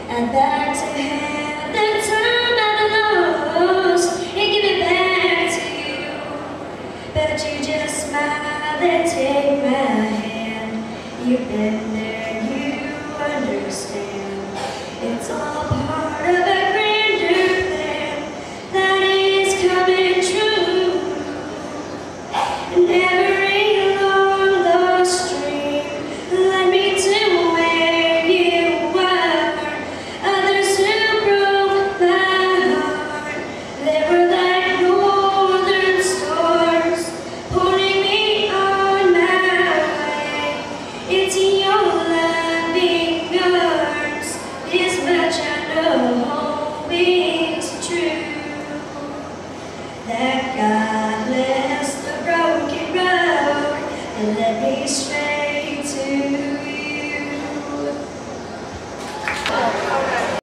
I'd like to have the time I lost and give it back to you, but you just smile and take my hand. You've been there, you understand. It's all part of a grander plan that is coming true. And every long lost dream led me to where you were. Others who broke my heart, they were like northern stars, pulling me on my way. It's your loving arms, this much I know is true. That God bless the broken road and let me stray.